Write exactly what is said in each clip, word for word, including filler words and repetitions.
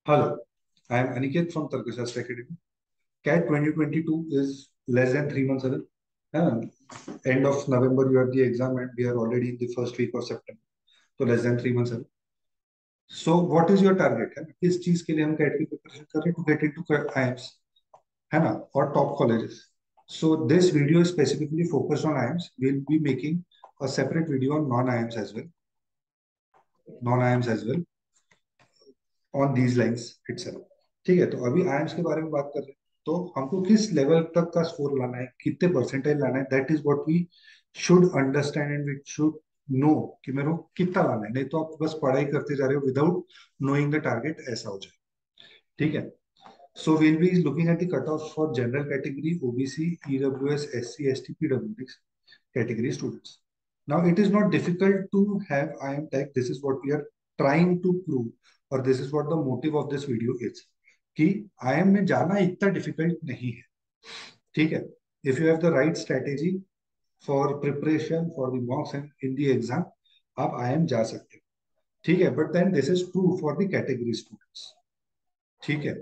Hello, I am Aniket from Tarkashastra Academy. C A T twenty twenty-two is less than three months away. And end of November, you have the exam, and we are already in the first week of September. So less than three months away. So what is your target? है ना? किस चीज के लिए हम C A T की preparation कर रहे हैं to get into I I M S, है ना? और top colleges. So this video is specifically focused on I I M S. We'll be making a separate video on non-I I M S as well, non-I I M S as well, on these lines itself. ठीक है, तो अभी IIMs के बारे में बात कर रहे हैं। तो हमको किस लेवल तक का स्कोर लाना है, कितने परसेंटेज लाना है, that is what we should understand and we should know कि मेरे को कितना लाना है। नहीं तो आप बस पढ़ाई करते जा रहे हो विदाउट नोइंग द टारगेट, ऐसा हो जाए। ठीक है, so will be looking at the cut off for general category, OBC, EWS, SC, ST, PWD category students. Now, it is not difficult to have I am Tech. This is what we are trying to prove, or this is what the motive of this video is. कि I I M में जाना इतना difficult नहीं है, ठीक है? If you have the right strategy for preparation for the mocks and in the exam, आप I I M जा सकते हो, ठीक है? But then this is true for the category students, ठीक है?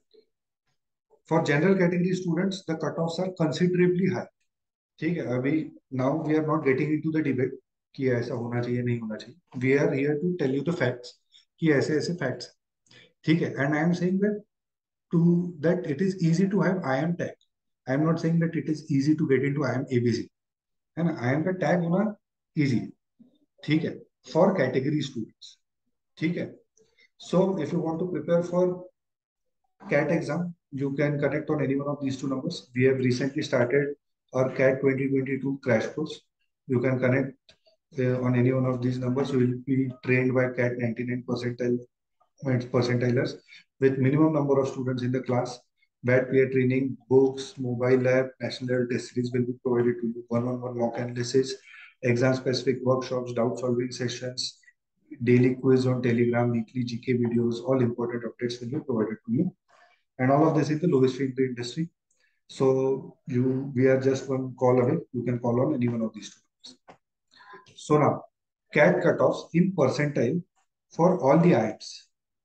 For general category students, the cutoffs are considerably high. ठीक है, अभी now we are not getting into the debate कि ऐसा होना चाहिए नहीं होना चाहिए। We are here to tell you the facts कि ऐसे ऐसे फैक्ट्स, ठीक है? And I am saying that to that it is easy to have I M tag. I am not saying that it is easy to get into I M ABC, है ना? I M का tag होना easy, ठीक है, for category students, ठीक है? So if you want to prepare for CAT exam, you can connect on any one of these two numbers. We have recently started our CAT twenty twenty-two crash course. You can connect uh, on any one of these numbers. You will be trained by CAT ninety-nine percentile percentilers with minimum number of students in the class. That peer training, books, mobile lab, national level test series will be provided to you. One-on-one mock analysis, exam-specific workshops, doubt-solving sessions, daily quiz on Telegram, weekly G K videos, all important updates will be provided to you, and all of this is the lowest fee in the industry. So you, we are just one call away. You can call on any one of these two. So now, CAT cutoffs in percentile for all the I I Ms.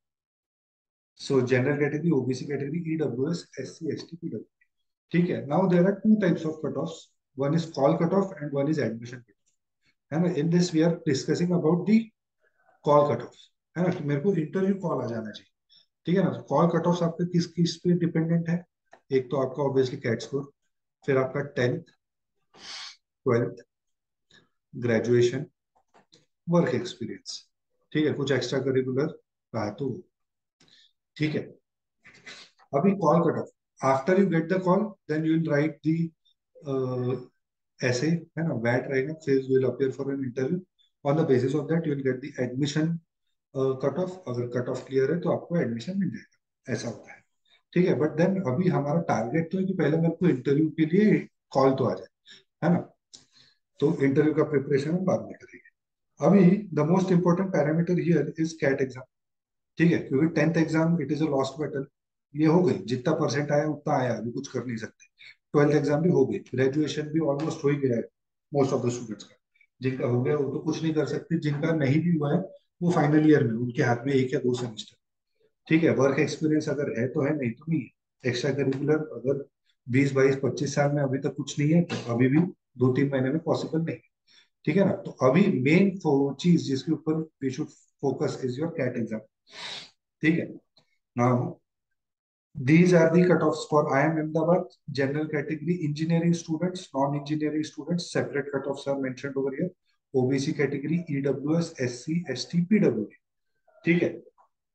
So general category, O B C category, E W S, S C, S T, P W. ठीक है. Now there are two types of cutoffs. One is call cutoff and one is admission cutoff. And in this we are discussing about the call cutoffs. है ना? कि मेरे को interview call आ जाना चाहिए, ठीक है ना? कॉल कट ऑफ आपके किस किस पे डिपेंडेंट है? एक तो आपका ऑब्वियसली कैट स्कोर, फिर आपका tenth, twelfth, graduation, work experience, ठीक है, कुछ एक्स्ट्रा करिकुलर रहा तो, ठीक है? अभी call cut off, after you get the call then you will write the essay, है ना? वैट रहेगा, फिर you will appear for an interview. On the basis of that you will get the admission cut off. अगर cut off clear है तो आपको admission मिल जाएगा, ऐसा होता है, ठीक है? बट देन अभी हमारा टारगेट तो है कि पहले मेरे को इंटरव्यू के लिए कॉल तो आ जाए, है ना? तो इंटरव्यू का प्रिपरेशन हम बाद में करेंगे। अभी the most important parameter here is CAT exam, ठीक है? क्योंकि tenth exam it is a lost battle, ये हो गई, जितना परसेंट आया उतना आया, अभी कुछ कर नहीं सकते। ट्वेल्थ एग्जाम भी हो गई, ग्रेजुएशन भी ऑलमोस्ट हो ही गया है मोस्ट ऑफ द स्टूडेंट्स का। जिनका हो गया वो तो कुछ नहीं कर सकते, जिनका नहीं भी हुआ है वो फाइनल ईयर में, उनके हाथ में एक या दो सेमेस्टर, ठीक है? वर्क एक्सपीरियंस अगर है तो है, नहीं तो नहीं है। एक्स्ट्रा करिकुलर अगर बीस बाईस पच्चीस साल में अभी तक कुछ नहीं है तो अभी भी दो तीन महीने में पॉसिबल नहीं, ठीक है ना? तो अभी मेन चीज जिसके ऊपर we should focus is your CAT exam, ठीक है? Now these are the cutoffs for I I M Ahmedabad. General category engineering students, non-engineering students, separate cutoffs are mentioned over here. O B C category, E W S, S C, S T, P W D, ठीक है?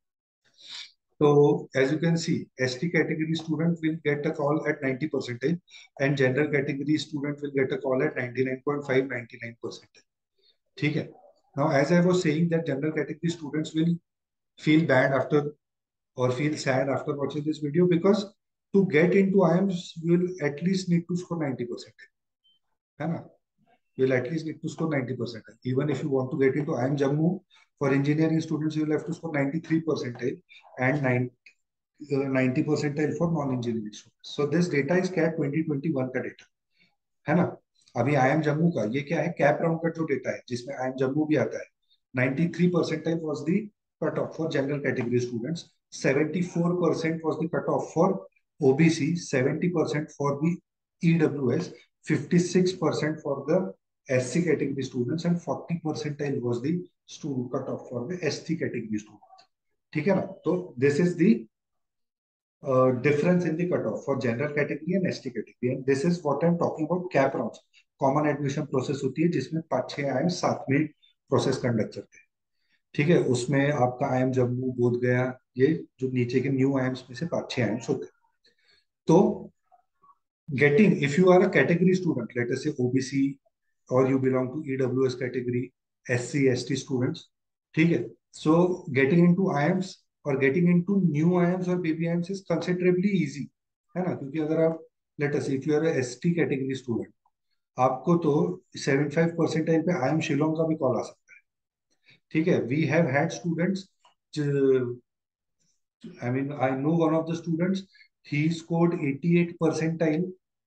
So as you can see, S T category student will get a call at ninety percentage, and general category student will get a call at ninety-nine point five, ninety-nine percent. ठीक है? Now, as I was saying that general category students will feel bad after or feel sad after watching this video, because to get into I I Ms, you will at least need to score ninety percent. है ना? You will at least need to score ninety percent. Even if you want to get into I I M Jammu, for engineering students, you will have to score ninety-three percentile and nine, uh, ninety percentile for non-engineering students. So this data is CAT twenty twenty-one का data, है ना? अभी I am Jammu का ये क्या है? Cap round का जो डेटा है जिसमें आई एम जम्मू भी आता है, ninety-three percentile was the cutoff for general category students. seventy-four percent was the cutoff for O B C, seventy percent for the E W S, fifty-six percent for the S C category students, and forty percentile was the student cutoff for the S T category students. ठीक है ना? तो this is the uh, difference in the cutoff for general category and S T category, and this is what I'm talking about cap rounds. Common admission process होती है जिसमें पांच छह IM साथ में प्रोसेस कंडक्ट करते हैं. ठीक है, उसमें आपका आईएम जम्मू बोध गया, ये जो नीचे के न्यू आईएम्स में से पांच छह आईएम्स होते हैं. तो getting, if you are a category student, let us say O B C, or you belong to E W S category, S C S T students, ठीक है, so getting into I I Ms or getting into new I I Ms or baby I I Ms is considerably easy, है ना? क्योंकि अगर आप, let us say if you are a S T category student, आपको तो seventy-five percentile पे I I M Shillong का भी कॉल आ सकता है. ठीक है, we have had students, I mean I know one of the students, he scored eighty-eight percentile.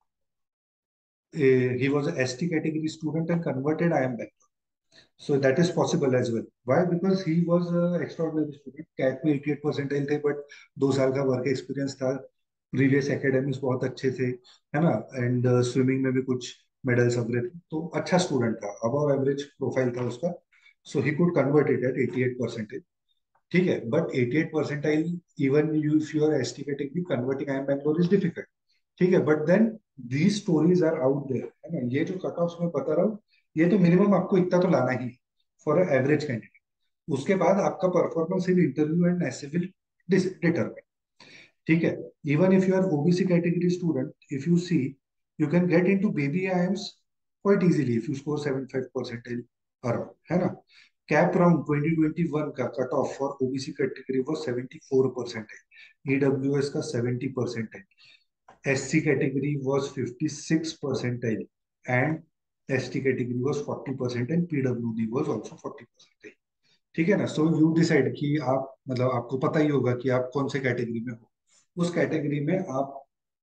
Uh, he was a S T category student and converted I I M Bangalore. So that is possible as well. Why? Because he was an extraordinary student. CAT में eighty-eight percentile थे, but दो साल का work experience था. Previous academics बहुत अच्छे थे, है ना? एंड स्विमिंग में भी कुछ मेडल्स वगैरह थे, तो अच्छा स्टूडेंट था, अबव एवरेज प्रोफाइल था उसका. So he could convert it at eighty-eight percentile. ठीक है, but eighty-eight percentile, even you if you are ST category, converting I M Bangalore is difficult. ठीक है, but then these stories are out there, है ना? ये जो cut off मैं बता रहा हूँ, ये तो मिनिमम आपको इतना तो लाना ही फॉर एवरेज कैंडिडेट. उसके बाद आपका performance in interview and essay will determine. ठीक है, even if you are OBC category student, if you see, you can get into baby IIMs quite easily if you score seventy-five percentile around, है ना? Cap round twenty twenty-one का cut off for OBC category वो seventy-four percentile, EWS का seventy percentile, S C category was fifty-six percentile, and S T category was forty percent, and P W D was also forty percentile. ठीक है ना? So you decide कि आप, मतलब आपको पता ही होगा कि आप कौन से कैटेगरी में हो. उस कैटेगरी में आप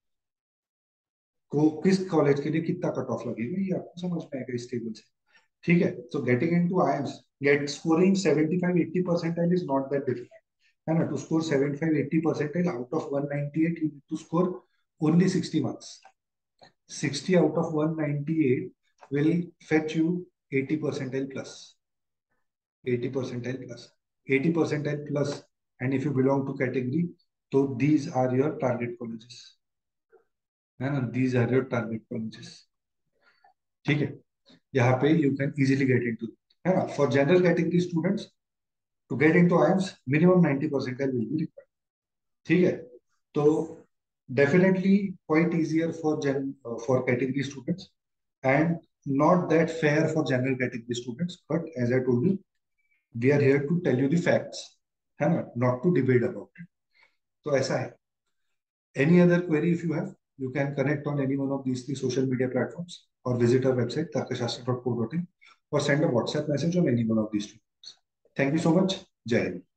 को किस कॉलेज के लिए कितना कट ऑफ लगेगा, ये आपको समझ में आएगा इस टेबल से. ठीक है, so getting into IIMs, get scoring seventy-five eighty percentile is not that difficult, है ना? To score seventy-five eighty percentile out of one ninety-eight, you need to score only sixty marks. sixty out of one ninety-eight will fetch you eighty percentile plus. eighty percentile plus. eighty percentile plus. And if you belong to category, so these are your target colleges. है ना? These are your target colleges. ठीक है, यहाँ पे you can easily get into, है ना? For general category students, to get into I I Ms, minimum ninety percentile will be required. ठीक है, तो definitely quite easier for gen uh, for category students, and not that fair for general category students. But as I told you, we are here to tell you the facts, है ना? Not to debate about it. तो ऐसा है. Any other query if you have, you can connect on any one of these three social media platforms, or visit our website tarkashastra dot co dot in, or send a WhatsApp message on any one of these two. Thank you so much. Jai Hind.